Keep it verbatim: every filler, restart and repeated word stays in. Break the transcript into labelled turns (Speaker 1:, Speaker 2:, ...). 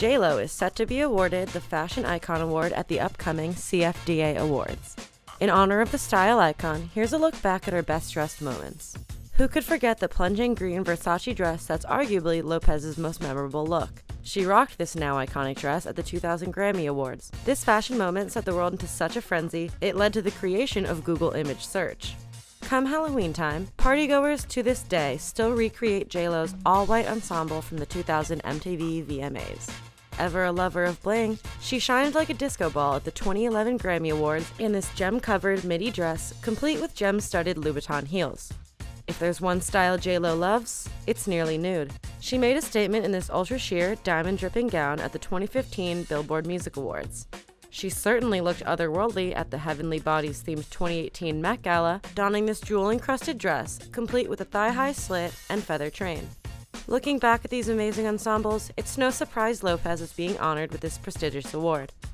Speaker 1: J Lo is set to be awarded the Fashion Icon Award at the upcoming C F D A Awards. In honor of the style icon, here's a look back at her best-dressed moments. Who could forget the plunging green Versace dress that's arguably Lopez's most memorable look? She rocked this now iconic dress at the two thousand Grammy Awards. This fashion moment set the world into such a frenzy, it led to the creation of Google Image Search. Come Halloween time, partygoers to this day still recreate J Lo's all-white ensemble from the two thousand M T V V M As. Ever a lover of bling, she shined like a disco ball at the twenty eleven Grammy Awards in this gem-covered midi dress, complete with gem-studded Louboutin heels. If there's one style J Lo loves, it's nearly nude. She made a statement in this ultra-sheer, diamond-dripping gown at the twenty fifteen Billboard Music Awards. She certainly looked otherworldly at the Heavenly Bodies-themed twenty eighteen Met Gala, donning this jewel-encrusted dress, complete with a thigh-high slit and feather train. Looking back at these amazing ensembles, it's no surprise Lopez is being honored with this prestigious award.